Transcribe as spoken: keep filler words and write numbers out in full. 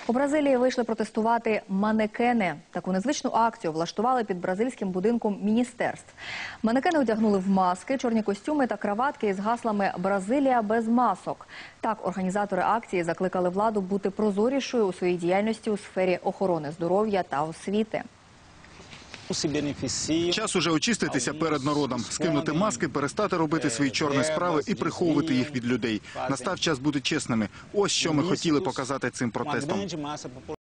У Бразилії вийшли протестувати манекени. Таку незвичну акцію влаштували під бразильським будинком міністерств. Манекени одягнули в маски, чорні костюми та краватки із гаслами «Бразилія без масок». Так, організатори акції закликали владу бути прозорішою у своїй діяльності у сфері охорони здоров'я та освіти. Час уже очиститися перед народом, скинути маски, перестати робити свої чорні справи і приховувати їх від людей. Настав час бути чесними. Ось що ми хотіли показати цим протестом.